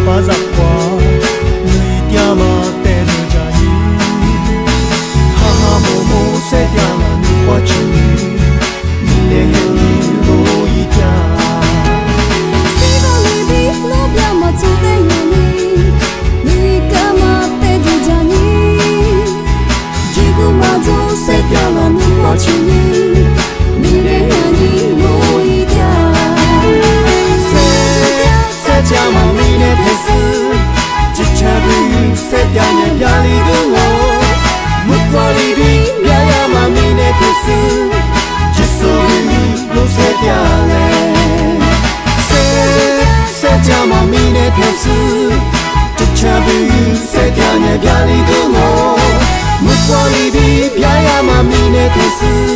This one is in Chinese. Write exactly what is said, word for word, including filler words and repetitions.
巴扎花，你爹妈带着家里，哈哈摸摸塞掉了你花情，你的黑你路一条。 西方里比路边嘛走的远你，你干嘛带着家里？几乎嘛走塞掉了你花情，你的黑你路一条。家嘛咪的天使，只差不塞掉那表里的我，木瓜里比苗呀嘛咪的天使，只属于路塞掉嘞。塞塞家嘛咪的天使，只差不塞掉那表里的我，木瓜里比苗呀嘛咪的天使。